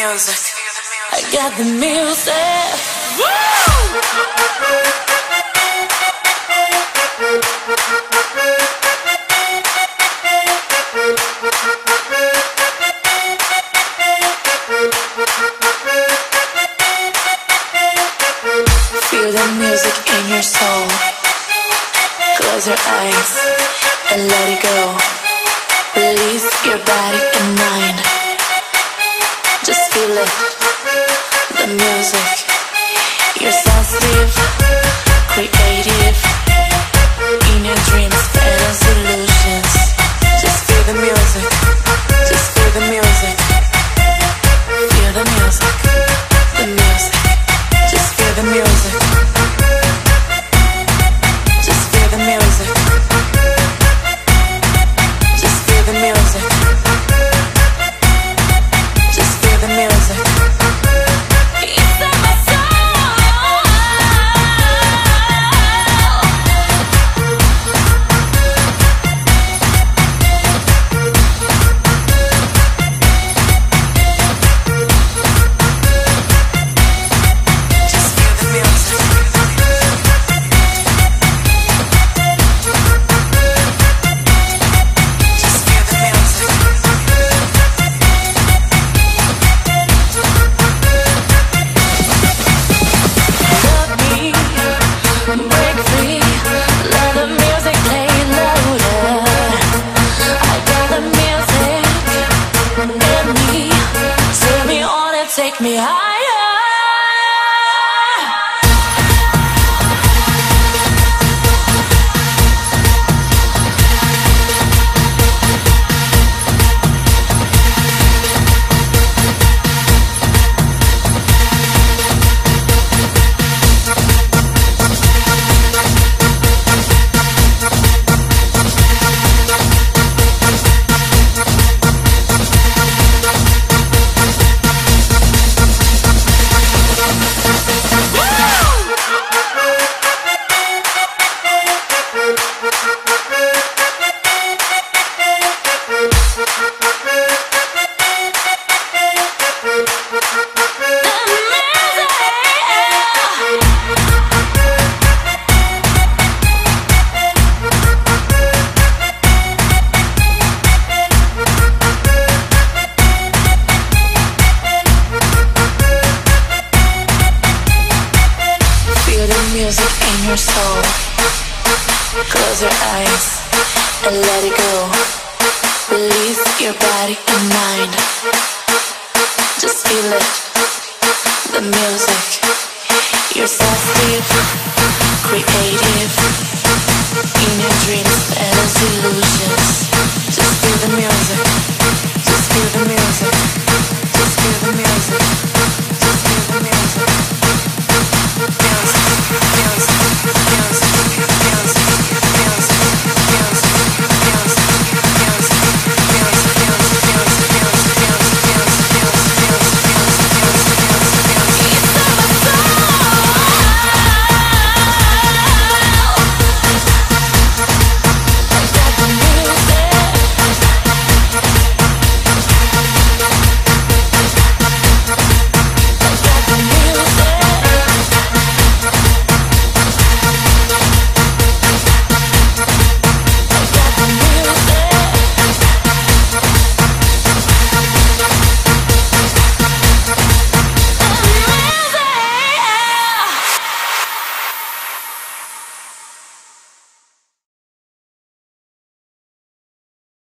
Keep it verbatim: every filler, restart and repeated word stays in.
music. I got the music. Woo! Feel the music in your soul. Close your eyes and let it go. Release your body and mind. Just feel it, the music. You're sensitive, creative. In your dreams, fantasy illusions. Just feel the music. Just feel the music. Feel the music. The music. Just feel the music. Just feel the music. Just feel the music. Just feel the music. Inside my soul. Just feel the music. Just feel the music. Love me, break free. Let the music play louder. I got the music in me. Turn me on and take me higher. Feel the music in your soul. Close your eyes and let it go. Release your body and mind. Just feel it, the music. You're sensitive,